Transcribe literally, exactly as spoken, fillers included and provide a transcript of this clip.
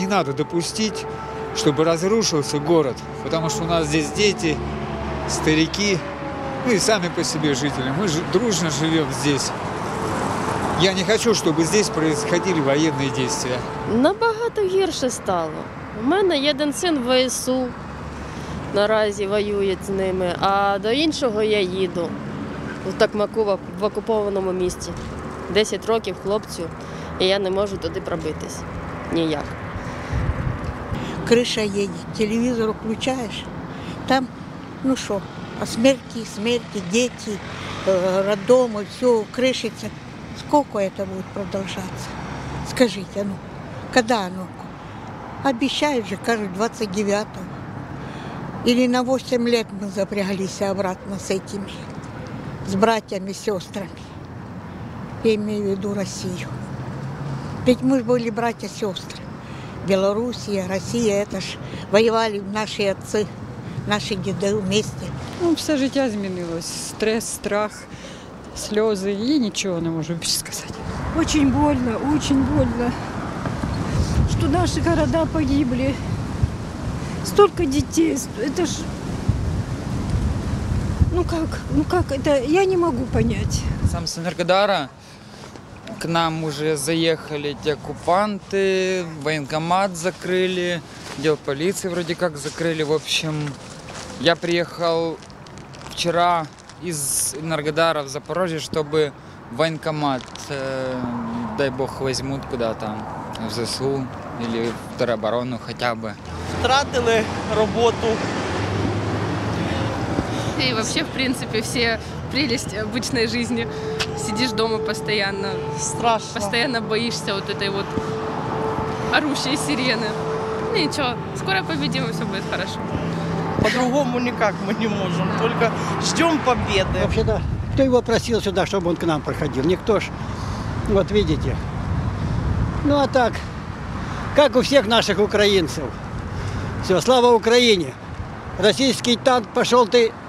не надо допустить, чтобы разрушился город, потому что у нас здесь дети, старики, ну и сами по себе жители. Мы же дружно живем здесь. Я не хочу, чтобы здесь происходили военные действия. Набагато гірше стало. У мене є один син в ВСУ, наразі воює з ними, а до іншого я їду у Токмаку в окупованому місті. десять років хлопцю, і я не можу туди пробитись. Ніяк. Крыша едет, телевизор включаешь, там, ну что, а смерти, смерти, дети, э, роддомы, все крышится. Сколько это будет продолжаться? Скажите, ну, когда оно? Обещают же, кажется, двадцать девятого. Или на восемь лет мы запряглись обратно с этими, с братьями, сестрами. Я имею в виду Россию. Ведь мы же были братья-сестры. Белоруссия, Россия, это ж воевали наши отцы, наши деды вместе. Ну, все життя змінилось. Стрес, страх, сльози. І нічого не можу більше сказати. Очень больно, очень больно, что наши города погибли. Столько детей, это ж, ну как, ну как это, я не могу понять. Сам с Энергодара к нам уже заехали эти оккупанты, военкомат закрыли, отдел полиции вроде как закрыли. В общем, я приехал вчера из Энергодара в Запорожье, чтобы военкомат, э, дай бог, возьмут куда-то в ЗСУ или в тероборону хотя бы. Втратили роботу. И вообще, в принципе, все прелести обычной жизни. Сидишь дома постоянно. Страшно. Постоянно боишься вот этой вот орущей сирены. Ну, ничего, скоро победим, и все будет хорошо. По-другому никак мы не можем. Только ждем победы. Вообще-то, кто его просил сюда, чтобы он к нам проходил? Никто ж. Вот видите. Ну а так, как у всех наших украинцев. Все, слава Украине! Российский танк, пошел ты